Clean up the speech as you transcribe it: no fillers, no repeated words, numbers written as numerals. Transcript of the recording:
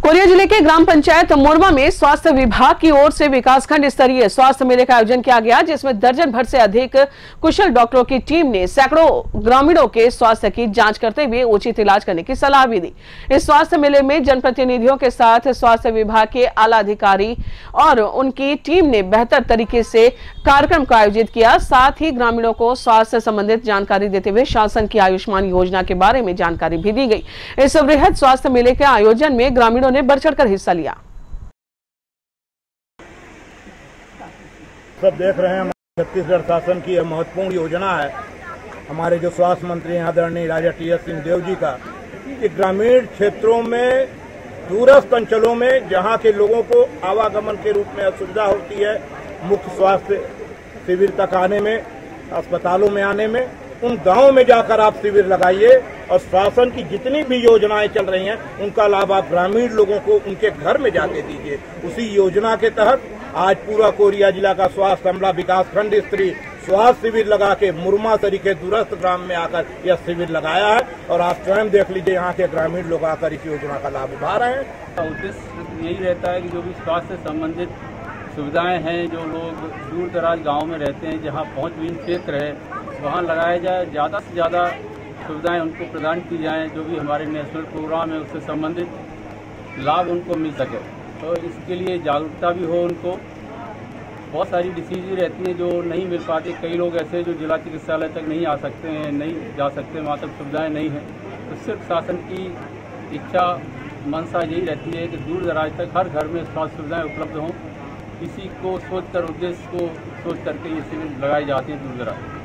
Korea जिले के ग्राम पंचायत मोरवा में स्वास्थ्य विभाग की ओर से विकासखंड स्तरीय स्वास्थ्य मेले का आयोजन किया गया, जिसमें दर्जन भर से अधिक कुशल डॉक्टरों की टीम ने सैकड़ों ग्रामीणों के स्वास्थ्य की जांच करते हुए उचित इलाज करने की सलाह भी दी। इस स्वास्थ्य मेले में जनप्रतिनिधियों के साथ स्वास्थ्य विभाग के आला अधिकारी और उनकी टीम ने बेहतर तरीके से कार्यक्रम का आयोजित किया। साथ ही ग्रामीणों को स्वास्थ्य संबंधित जानकारी देते हुए शासन की आयुष्मान योजना के बारे में जानकारी भी दी गई। इस वृहद स्वास्थ्य मेले के आयोजन में ग्रामीणों ने बढ़ चढ़कर हिस्सा लिया। सब देख रहे हैं, छत्तीसगढ़ शासन की यह महत्वपूर्ण योजना है। हमारे जो स्वास्थ्य मंत्री आदरणीय राजा टी.एस. सिंहदेव जी का, कि ग्रामीण क्षेत्रों में, दूरस्थ अंचलों में जहां के लोगों को आवागमन के रूप में असुविधा होती है, मुख्य स्वास्थ्य शिविर तक आने में, अस्पतालों में आने में, उन गांवों में जाकर आप शिविर लगाइए और शासन की जितनी भी योजनाएं चल रही हैं उनका लाभ आप ग्रामीण लोगों को उनके घर में जाके दीजिए। उसी योजना के तहत आज पूरा कोरिया जिला का स्वास्थ्य अमला विकासखंड स्तरीय स्वास्थ्य शिविर लगा के मुरमा तरीके दूरस्थ ग्राम में आकर यह शिविर लगाया है और आप स्वयं देख लीजिए यहाँ के ग्रामीण लोग आकर इस योजना का लाभ उठा रहे हैं। उद्देश्य यही रहता है कि जो भी स्वास्थ्य से संबंधित सुविधाएं हैं, जो लोग दूर दराज गाँव में रहते हैं, जहाँ पहुँचविहीन क्षेत्र है, वहाँ लगाया जाए, ज़्यादा से ज़्यादा सुविधाएं उनको प्रदान की जाएं। जो भी हमारे नेशनल प्रोग्राम है उससे संबंधित लाभ उनको मिल सके, तो इसके लिए जागरूकता भी हो उनको। बहुत सारी डिसीज़ रहती हैं जो नहीं मिल पाती, कई लोग ऐसे जो जिला चिकित्सालय तक नहीं आ सकते हैं, नहीं जा सकते, वहाँ तक सुविधाएँ नहीं हैं। तो सिर्फ शासन की इच्छा मंशा यही रहती है कि दूर दराज तक हर घर में स्वास्थ्य सुविधाएँ उपलब्ध हों। इसी को सोचकर, उद्देश्य को सोच करके ये शिविर लगाए जाते हैं दूर दराज।